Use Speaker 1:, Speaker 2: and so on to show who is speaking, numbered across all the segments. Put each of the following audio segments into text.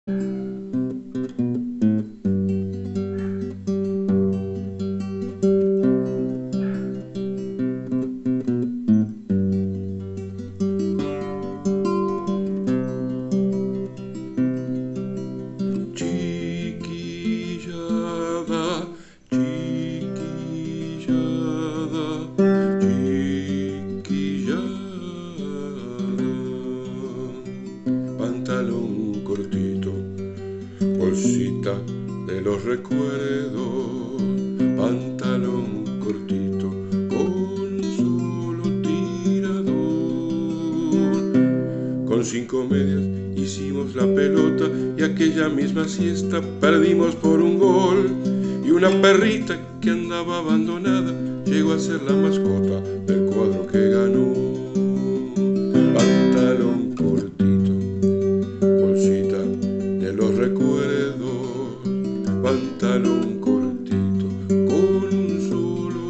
Speaker 1: Chiquillada, chiquillada, chiquillada. Pantalón cortito, bolsita de los recuerdos. Pantalón cortito, con solo tirador. Con 5 medias hicimos la pelota y aquella misma siesta perdimos por un gol. Y una perrita que andaba abandonada llegó a ser la mascota del cuadro que ganó. Pantalón cortito, bolsita de los recuerdos. Pantalón cortito, con un solo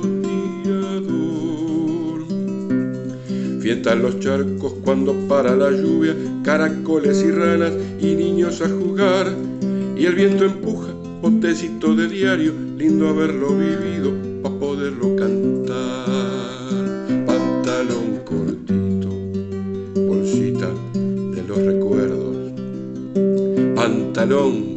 Speaker 1: tirador. Fientan los charcos cuando para la lluvia, caracoles y ranas y niños a jugar. Y el viento empuja botecito de diario, lindo haberlo vivido pa' poderlo cantar. Pantalón cortito, bolsita de los recuerdos. Pantalón